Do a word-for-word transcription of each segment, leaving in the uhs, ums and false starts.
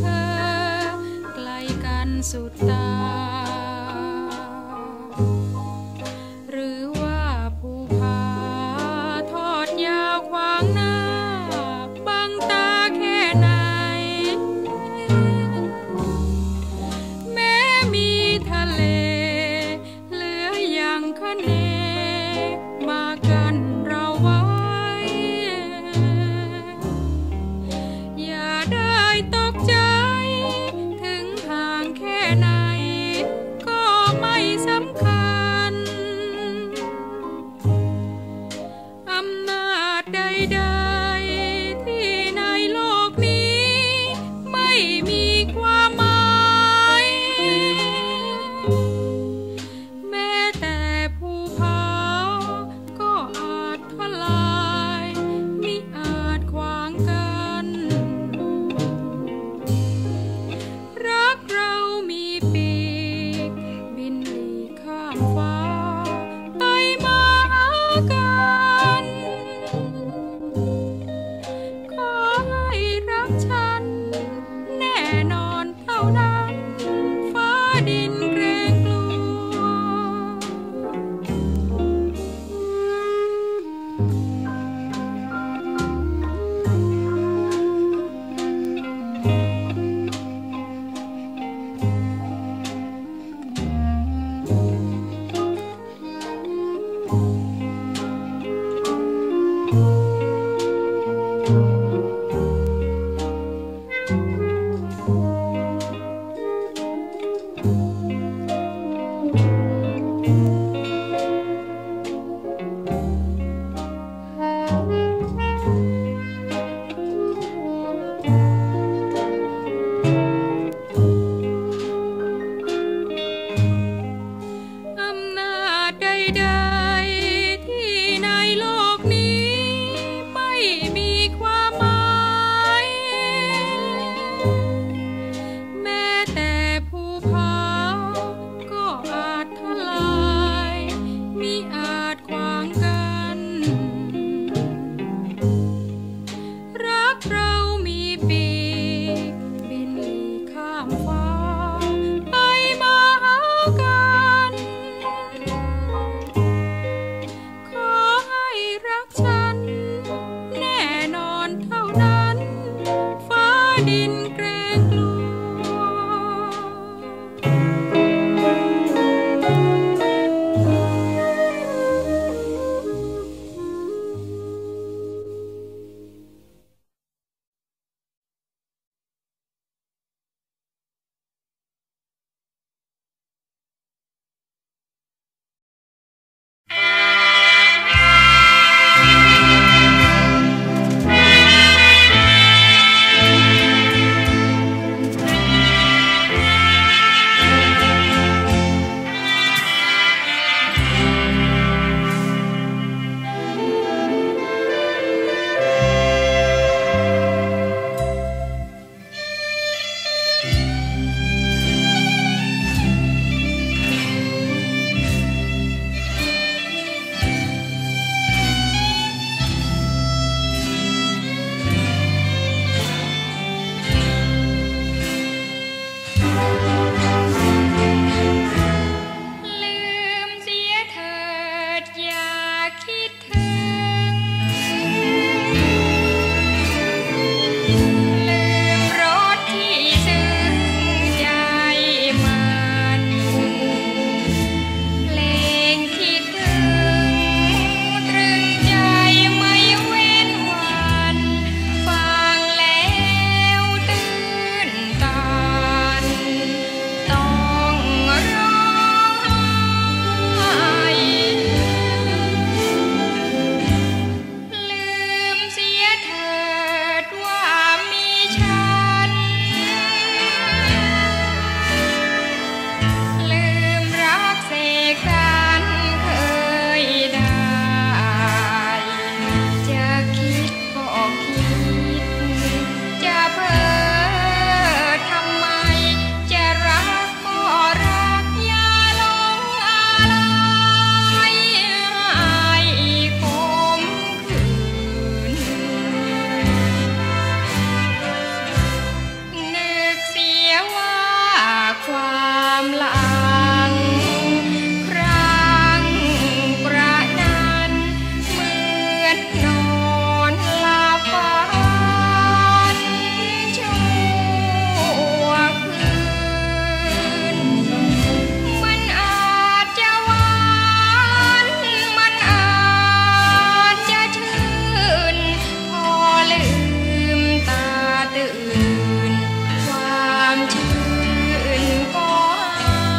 อไกลกันสุดตาหรือว่าภูผาทอดยาวขวางหน้าบังตาแค่ไหนแม้มีทะเลเหลืออย่างคะเนมากันเราไว้อย่าได้ตกใจถึงห่างแค่ไหนก็ไม่สำคัญอำนาจใดๆที่ในโลกนี้ไม่มีความหมายแม้แต่ภูผาก็อาจทลายมิอาจขวางกันรักเรามีปีกบินหลีกข้ามฟ้าไปมาหากันขอให้รักฉันแน่นอนามหลังครั้งกระนั้นเหมือนนอนหลับฝันชั่วคืนมันอาจจะหวานมันอาจจะชื่นพอลืมตาตื่นความชื่นก็หา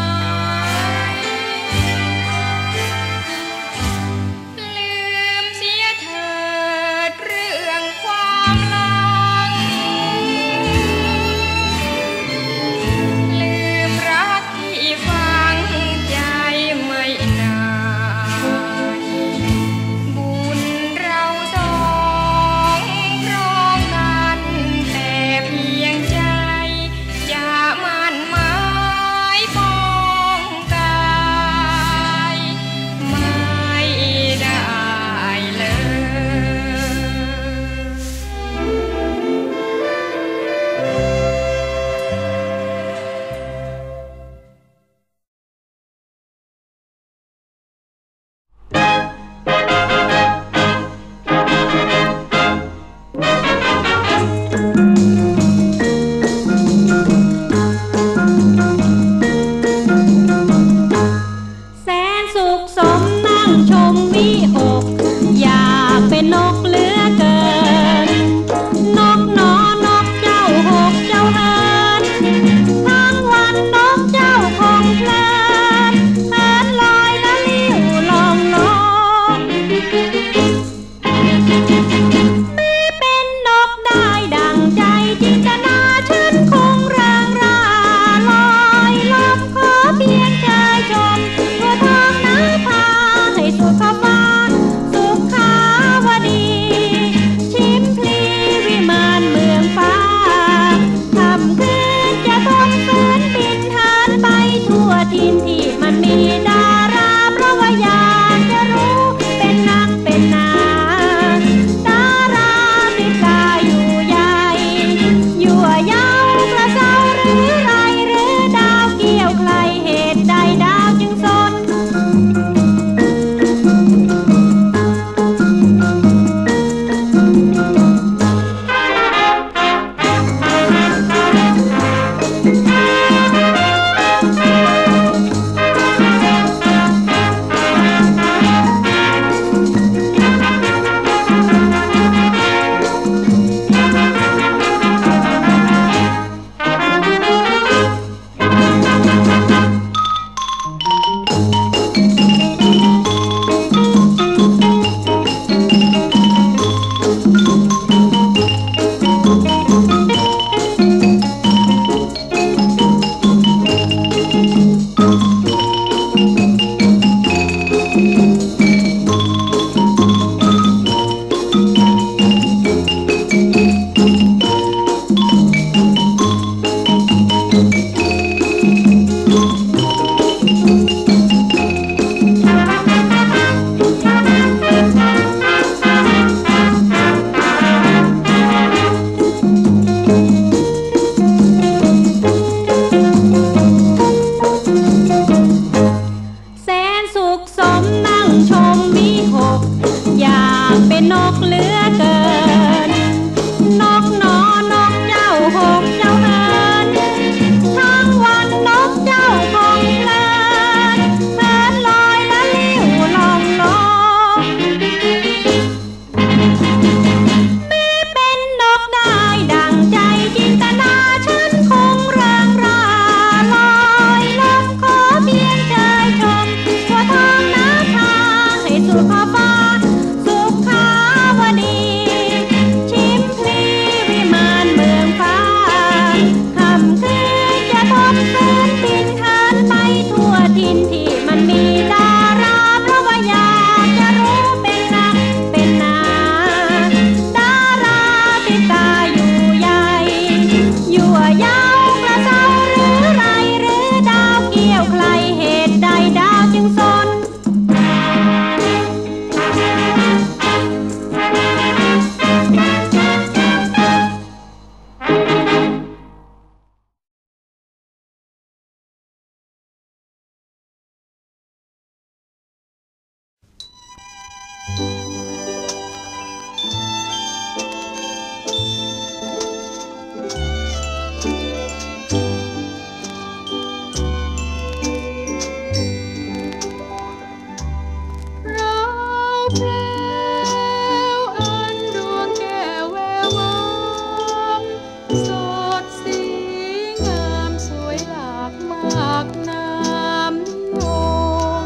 มากน้ำนิยม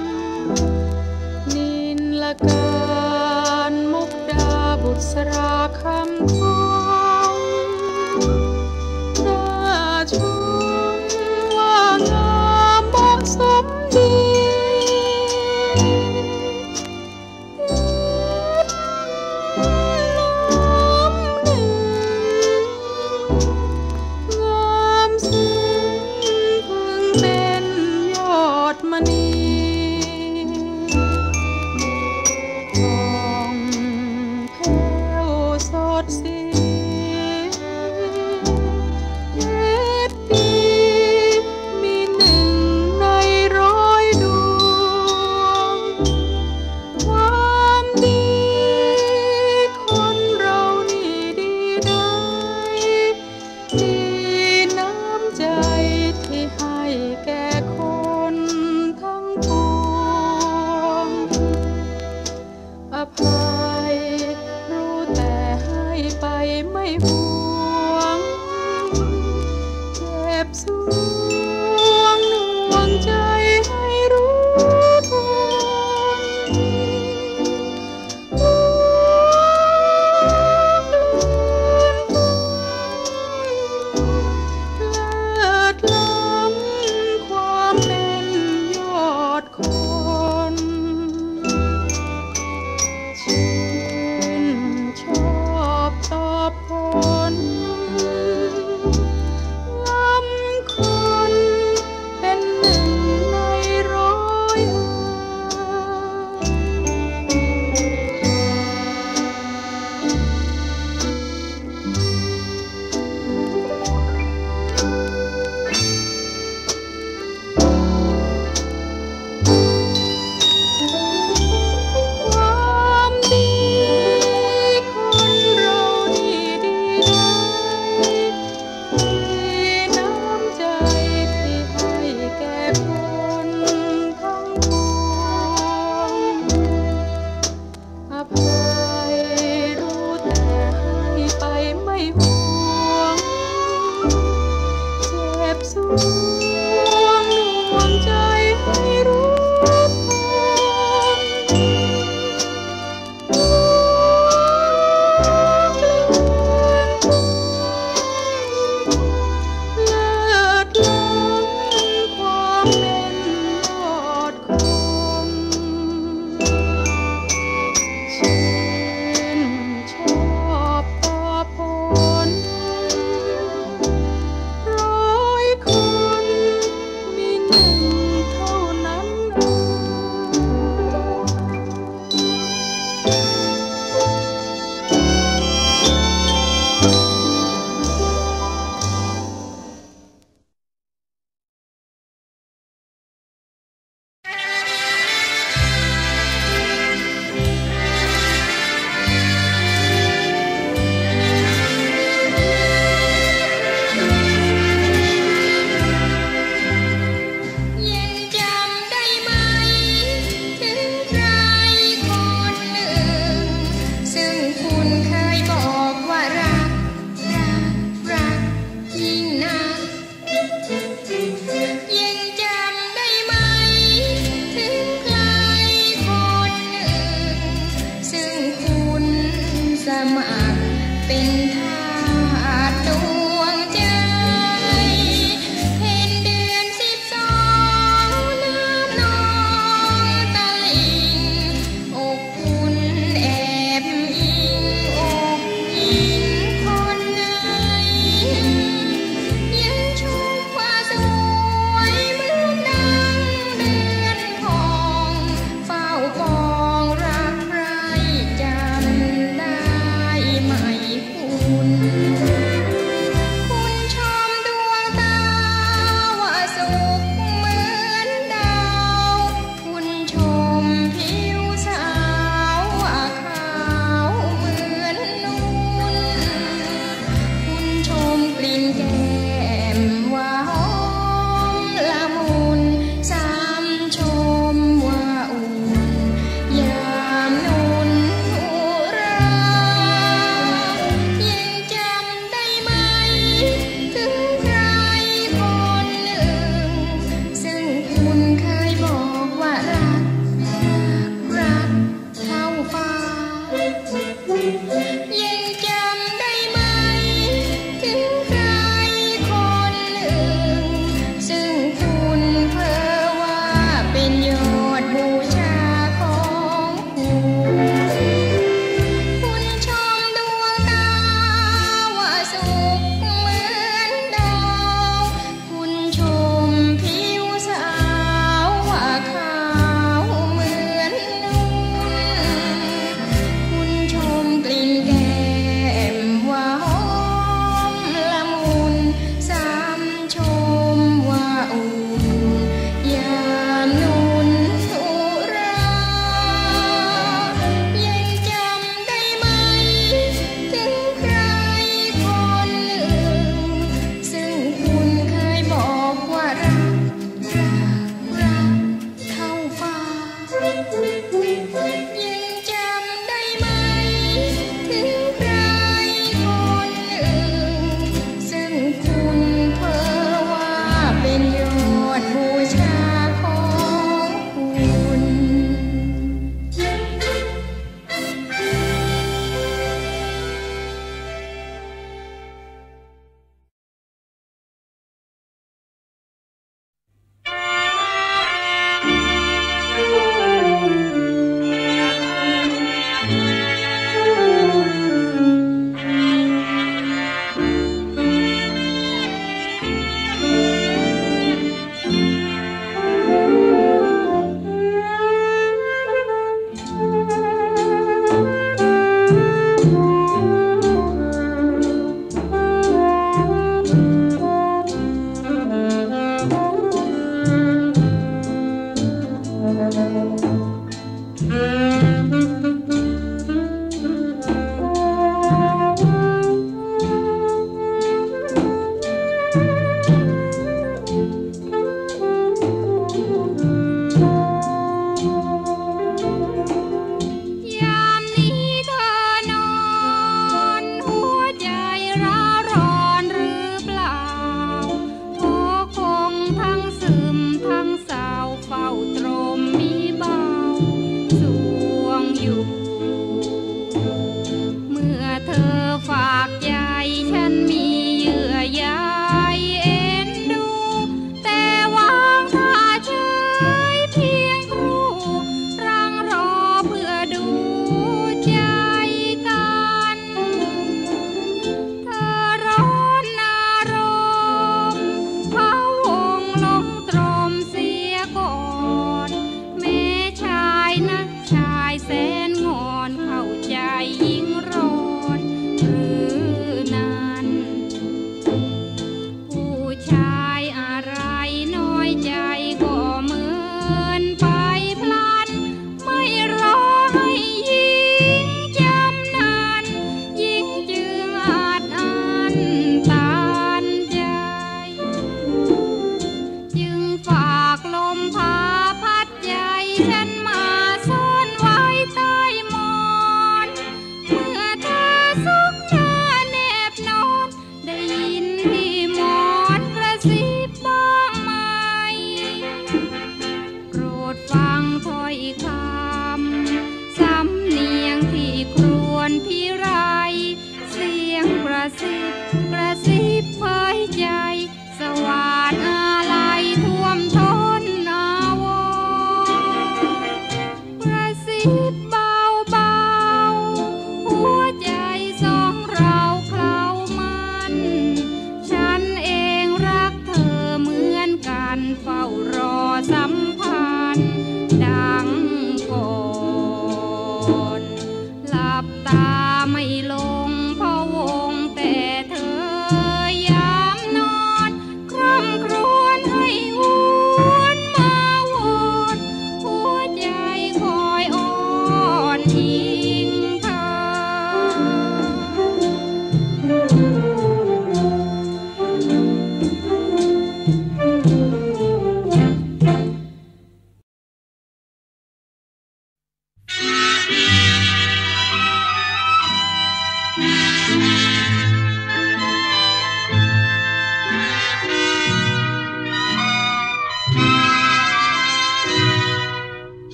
นินละการมุกดาบุษราคำทองน่าชมว่างามเหมาะสมดีมณีทองแผ้วสดสีเพชรดีมีหนึ่งในร้อยดวงความดีคนเรานี่ดีได้ดีน้ำใจที่ให้แก่คนทั้งปวงอภัยรู้แต่ให้ไปไม่หวงเจ็บสวงหน่วงใจให้รู้ทนเลิศล้ำความเป็นยอดคนชื่นชอบตอบผลล้ำคนเป็นหนึ่งในร้อยเอ่ความดีคนเรานี่ดีได้ดีน้ำใจที่ให้แก่คนทั้งปวงอภัยรู้แต่ให้ไปไม่หวงเจ็บสวงหน่วงใจให้รู้เลิศล้ำความเป็นยอดคนชื่นชอบตอบผลร้อยคน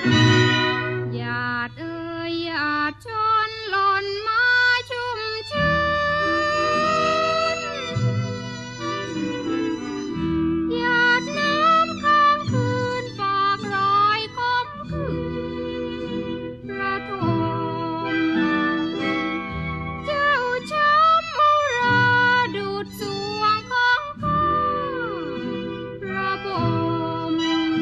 หยาดเอ่ยหยาดชนหล่นมาชุ่มชื้นหยาดน้ำค้างคืนฝากรอยคมคืนระทมเจ้าช้ำอุราดูดสวงของข้าระบม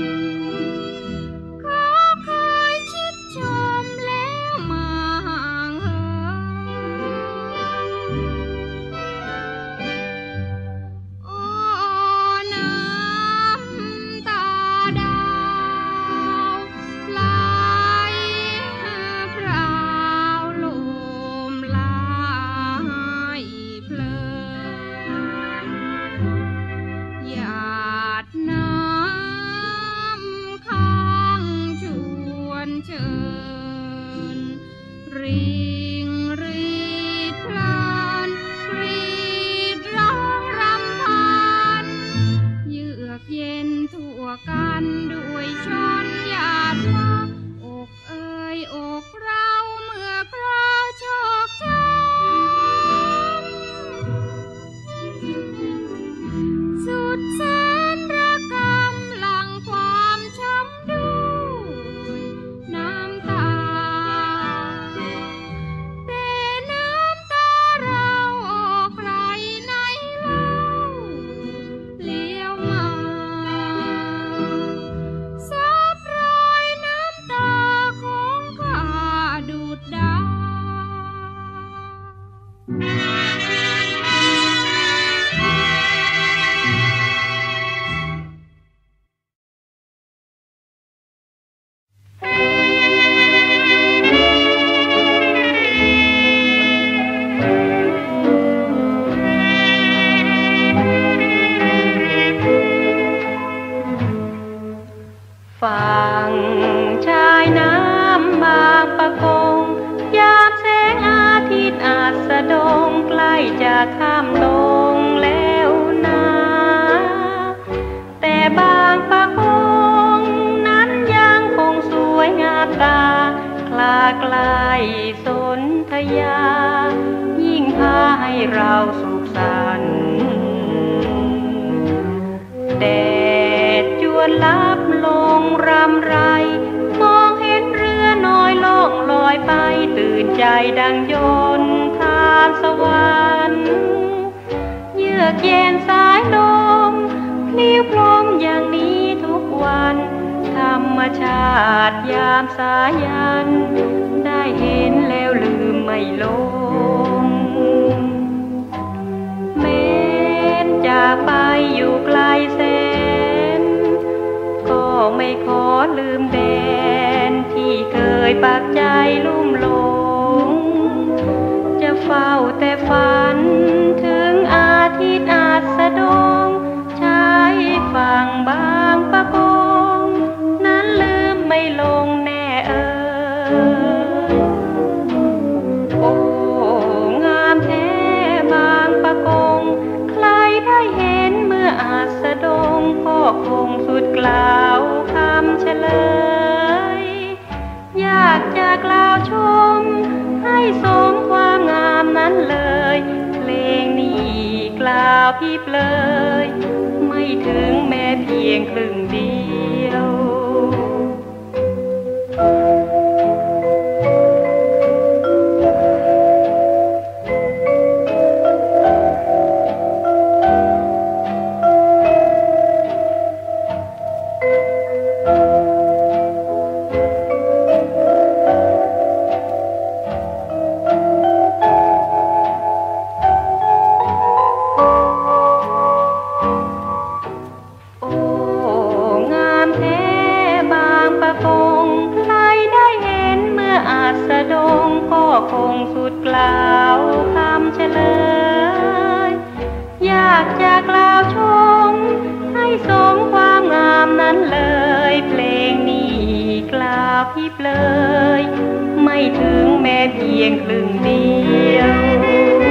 เขาเคยชิดชมแล้วมาห่างเหินโอ้น้ำตาดาวไหลพราวลมลายเพลินหยาดน้ำค้างชวนเชิญริงรีดเพลินกรีดร้องรำพันเยือกเย็นทั่วกันด้วยชนหยาดฟ้าอกเอ่ยอกเราเมื่อคราวโชคช้ำสุดแสนระกำหลั่งความช้ำด้วยน้ำตาแต่น้ำตาเราออกใครไหนเล่าเลี้ยวมาซับรอยน้ำตาของข้าดูดดาวฝั่งชายน้ำบางปะกงยามแสงอาทิตย์อาจสะดงใกล้จะข้ามลงแล้วนะแต่บางปะกงนั้นยังคงสวยงามตาคลาไกลสนธยายิ่งพาให้เราสุขสันต์แดดจวนลับลงรำไรมองเห็นเรือน้อยล่องลอยไปตื่นใจดังยนต์ทานสวรรค์เยือกเย็นสายลมพลิ้วพรมอย่างนี้ทุกวันธรรมชาติยามสายันได้เห็นแล้วลืมไม่ลงแม้นจากไปอยู่ไกลแสนก็ไม่ขอลืมแดนที่เคยปักใจลุ่มหลงจะเฝ้าแต่ฝันถึงอาทิตย์อาจสะดงชายฝั่งบางปะกงนั้นลืมไม่ลงแน่เอ่ยโอ้งามแท้บางปะกงใครได้เห็นเมื่ออาจสะดงก็คงสุดกล่าวคำเฉลยอยากจะกล่าวชมให้สมความงามนั้นเลยเพลงนี้กล่าวพี่เปลยไม่ถึงแม้เพียงครึ่งเดียวคงสุดกล่าวคำเฉลยอยากจะกล่าวชมให้สมความงามนั้นเลยเพลงนี้กล่าวพี่เปลยไม่ถึงแม้เพียงครึ่งเดียว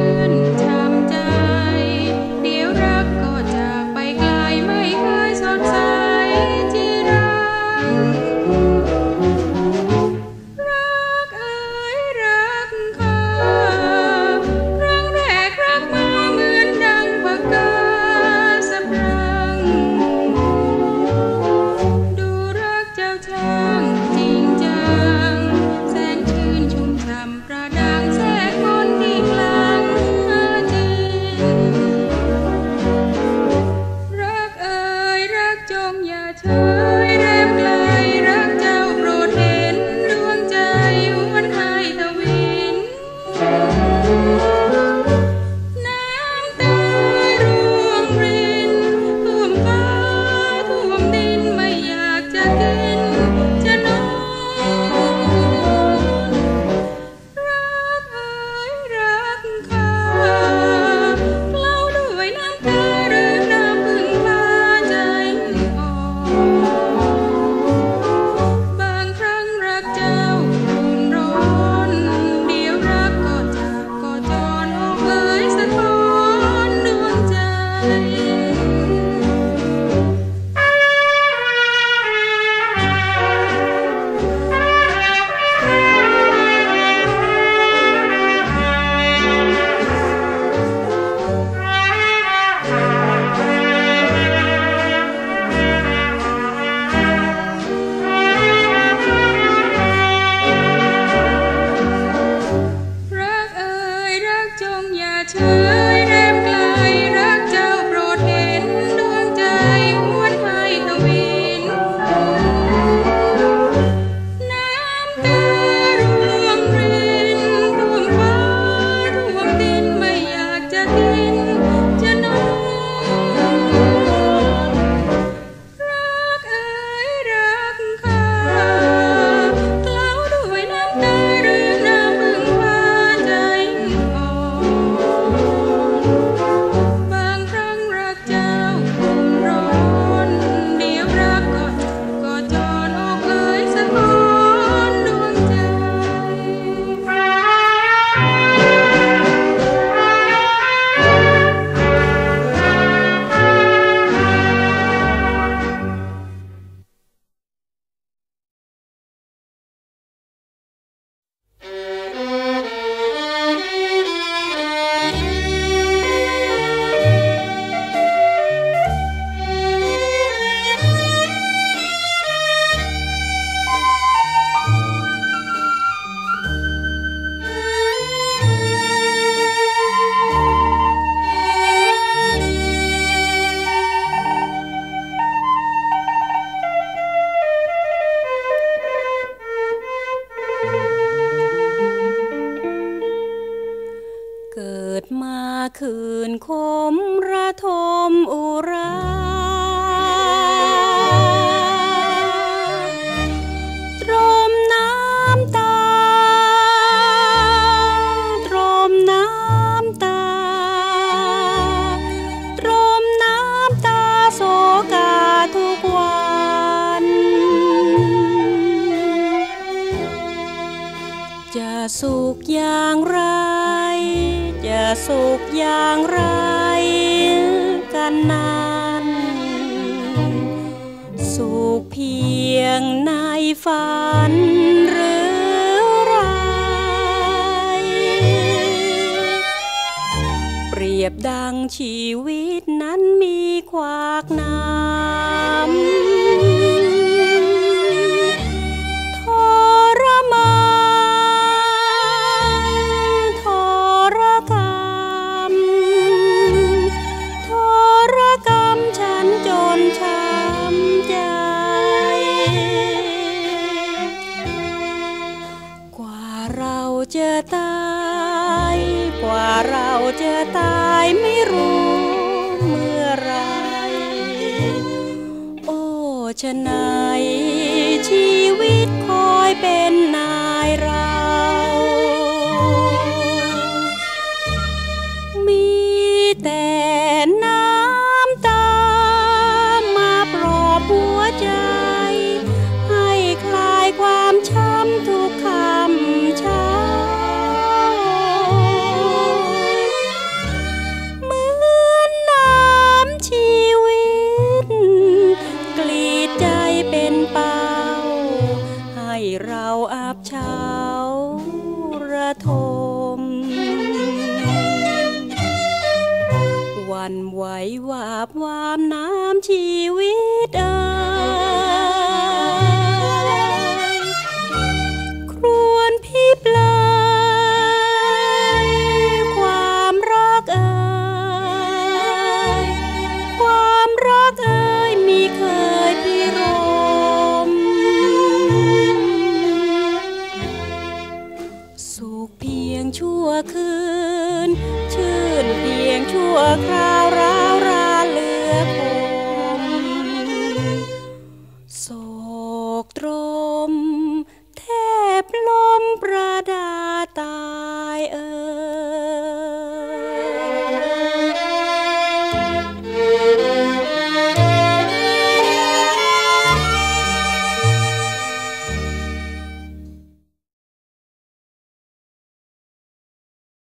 คืนคมระทมอุราตรมน้ำตาตรมน้ำตาตรมน้ำตาโศกาทุกวันจะสุขอย่างไรจะสุขอย่างไรกันนั้นสุขเพียงในฝันหรือไรเปรียบดังชีวิตนั้นมีขวากน้ำจะตายกว่าเราจะตายไม่รู้เมื่อไรโอ้ฉะไหนชีวิตคอยเป็นนายเรามีแต่น้ำตามาปลอบหัวใจให้คลายความช้ำทุกคำช้ำวันไหววาบวามน้ำชีวิตเอ่ยครวญพิปลายความรักเอ่ยความรักเอ่ยมีเคยพิรมสุขเพียงชั่วคืนชื่นเพียงชั่วคราวรัก